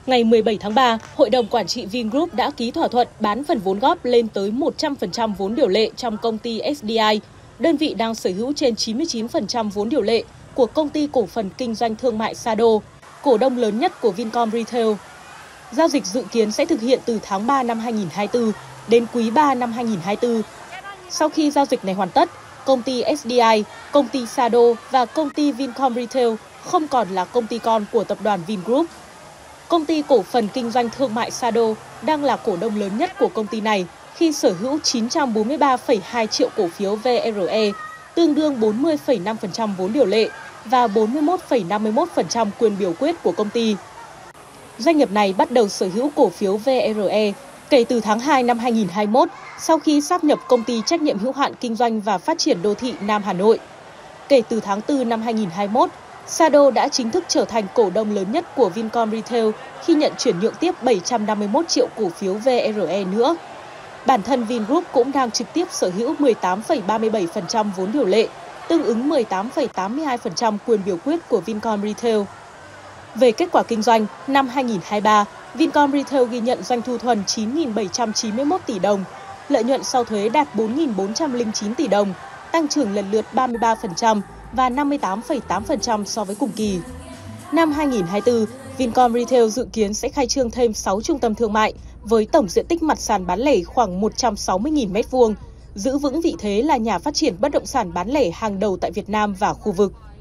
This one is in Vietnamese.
Ngày 17 tháng 3, Hội đồng Quản trị Vingroup đã ký thỏa thuận bán phần vốn góp lên tới 100% vốn điều lệ trong công ty SDI, đơn vị đang sở hữu trên 99% vốn điều lệ của Công ty Cổ phần Kinh doanh Thương mại Sado, cổ đông lớn nhất của Vincom Retail. Giao dịch dự kiến sẽ thực hiện từ tháng 3 năm 2024 đến quý 3 năm 2024. Sau khi giao dịch này hoàn tất, công ty SDI, công ty Sado và công ty Vincom Retail không còn là công ty con của tập đoàn Vingroup. Công ty Cổ phần Kinh doanh Thương mại Sado đang là cổ đông lớn nhất của công ty này khi sở hữu 943,2 triệu cổ phiếu VRE, tương đương 40,5% vốn điều lệ và 41,51% quyền biểu quyết của công ty. Doanh nghiệp này bắt đầu sở hữu cổ phiếu VRE kể từ tháng 2 năm 2021 sau khi sáp nhập công ty trách nhiệm hữu hạn kinh doanh và phát triển đô thị Nam Hà Nội. Kể từ tháng 4 năm 2021, Sado đã chính thức trở thành cổ đông lớn nhất của Vincom Retail khi nhận chuyển nhượng tiếp 751 triệu cổ phiếu VRE nữa. Bản thân Vingroup cũng đang trực tiếp sở hữu 18,37% vốn điều lệ, tương ứng 18,82% quyền biểu quyết của Vincom Retail. Về kết quả kinh doanh, năm 2023, Vincom Retail ghi nhận doanh thu thuần 9.791 tỷ đồng, lợi nhuận sau thuế đạt 4.409 tỷ đồng, tăng trưởng lần lượt 33% và 58,8% so với cùng kỳ. Năm 2024, Vincom Retail dự kiến sẽ khai trương thêm 6 trung tâm thương mại với tổng diện tích mặt sàn bán lẻ khoảng 160.000 m2, giữ vững vị thế là nhà phát triển bất động sản bán lẻ hàng đầu tại Việt Nam và khu vực.